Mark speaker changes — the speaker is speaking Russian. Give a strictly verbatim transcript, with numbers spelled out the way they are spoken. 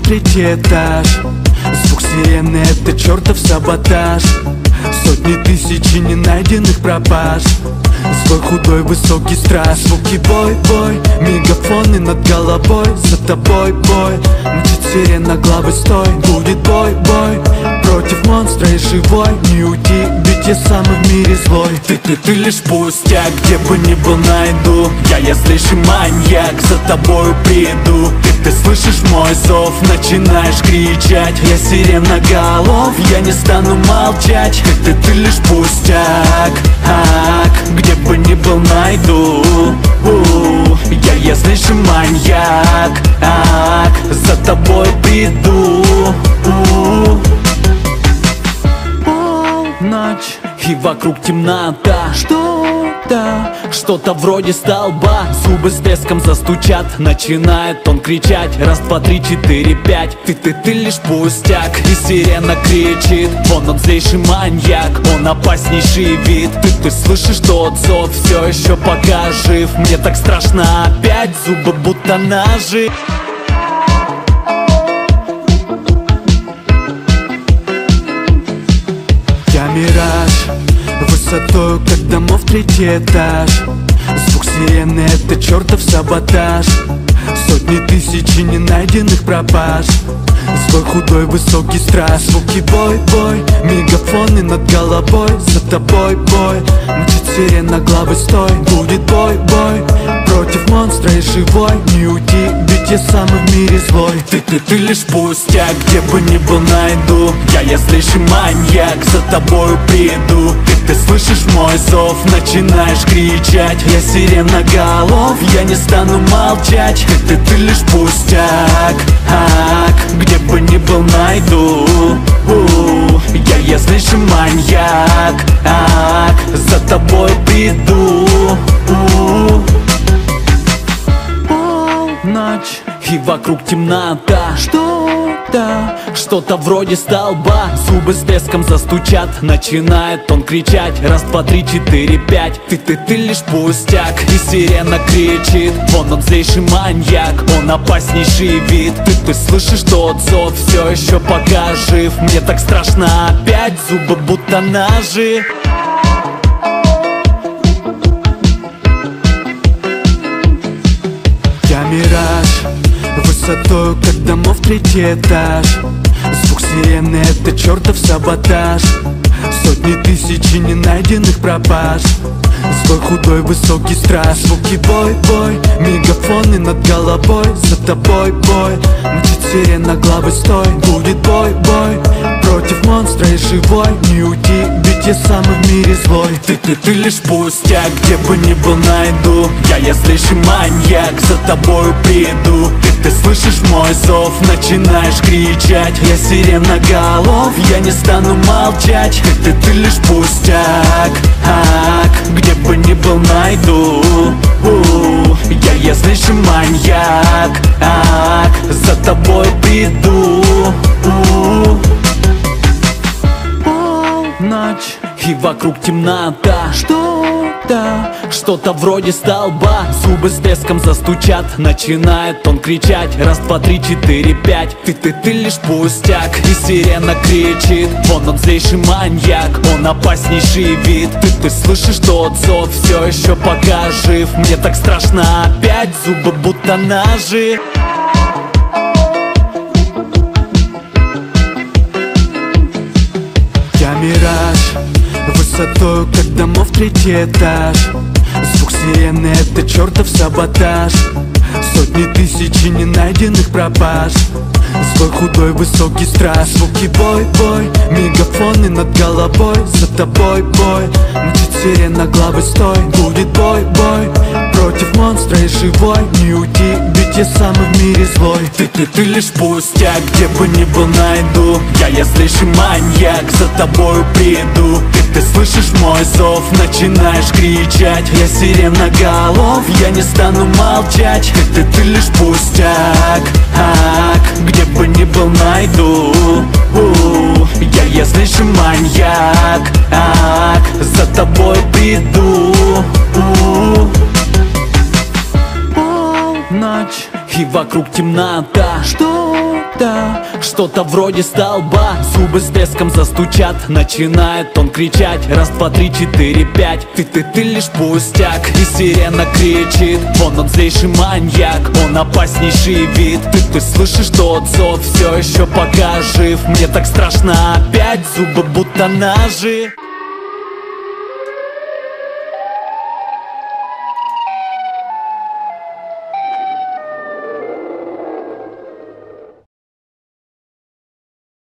Speaker 1: третий этаж. Звук сирены — это чертов саботаж. Сотни тысяч не найденных пропаж. Свой худой высокий страж. Звуки бой-бой, мегафоны над головой. За тобой бой, мчит сирена, главы стой. Будет бой-бой, против монстра и живой. Не уйти, ведь я самый в мире злой. Ты, ты, ты лишь пустяк, где бы ни был найду. Я, я злейший маньяк, за тобою приду. Ты, ты слышишь мой зов, начинаешь кричать. Я сиреноголов, я не стану молчать. Ты, ты, ты лишь пустяк, ак, где бы ни был найду. У-у-у. Я, я злейший маньяк, ак, за тобой приду. У-у-у. Полночь, и вокруг темнота. Что-то, что-то вроде столба. Зубы с треском застучат, начинает он кричать. Раз, два, три, четыре, пять. Ты, ты, ты лишь пустяк. И сирена кричит, вон он злейший маньяк. Он опаснейший вид. Ты, ты слышишь тот зов, все еще пока жив. Мне так страшно опять, зубы будто ножи. Я мираж, высотою, как домов третий этаж. Звук сирены — это чертов саботаж. Сотни тысяч не найденных пропаж. Свой худой высокий страж. Звуки бой-бой, мегафоны над головой. За тобой бой, мчит сирена, главы стой. Будет бой-бой, против монстра и живой. Не уйти, ведь я самый в мире злой. Ты, ты, ты лишь пустяк, где бы ни был найду. Я, я злейший маньяк, за тобою приду. Ты, ты слышишь мой зов, начинаешь кричать. Я сиреноголов, я не стану молчать. Ты, ты, ты лишь пустяк, ак, где бы ни был найду. У-у-у. Я, я злейший маньяк, ак, за тобой приду. У-у-у. Полночь, и вокруг темнота. Что-то, что-то вроде столба. Зубы с треском застучат, начинает он кричать. Раз, два, три, четыре, пять. Ты, ты, ты лишь пустяк. И сирена кричит, вон он злейший маньяк. Он опаснейший вид. Ты, ты слышишь тот зов, все еще пока жив. Мне так страшно опять, зубы будто ножи. Я мираж, высотою, как домов третий этаж. Звук сирены — это чертов саботаж. Сотни тысяч не найденных пропаж. Свой худой высокий страж. Звуки бой-бой, мегафоны над головой. За тобой бой, мчит сирена, главы стой. Будет бой-бой, против монстра и живой. Не уйти, ведь я самый в мире злой. Ты, ты, ты лишь пустяк, где бы ни был найду. Я, я злейший маньяк, за тобою приду. Ты, ты слышишь мой зов, начинаешь кричать. Я сиреноголов, я не стану молчать. Ты, ты, ты лишь пустяк, ак, где бы ни был найду. У-у-у. Я, я злейший маньяк, ак, за тобой приду. У-у-у. Полночь, и вокруг темнота. Что-то, что-то вроде столба. Зубы с треском застучат, начинает он кричать. Раз, два, три, четыре, пять. Ты, ты, ты лишь пустяк. И сирена кричит, вон он злейший маньяк. Он опаснейший вид. Ты, ты слышишь тот зов, все еще пока жив. Мне так страшно опять, зубы будто ножи. Я мираж, высотою, как домов третий этаж. Звук сирены — это чертов саботаж. Сотни тысяч не найденных пропаж. Свой худой высокий страж. Звуки бой-бой, мегафоны над головой. За тобой бой, мчит сирена, главы стой. Будет бой-бой, против монстра и живой. Не уйти, ведь я самый в мире злой. Ты, ты, ты лишь пустяк, где бы ни был найду. Я, я злейший маньяк, за тобою приду. Ты, ты слышишь мой зов, начинаешь кричать. Я сиреноголов, я не стану молчать. Ты, ты, ты лишь пустяк, ак, где бы ни был найду. У-у-у. Я, я злейший маньяк, ак, за тобой приду. У-у-у. Полночь, и вокруг темнота. Что это что-то вроде столба. Зубы с треском застучат, начинает он кричать: раз, два, три, четыре, пять. Ты, ты, ты лишь пустяк. И сирена кричит: вон он злейший маньяк, он опаснейший вид. Ты, ты слышишь тот зов, все еще пока жив. Мне так страшно опять, зубы будто ножи.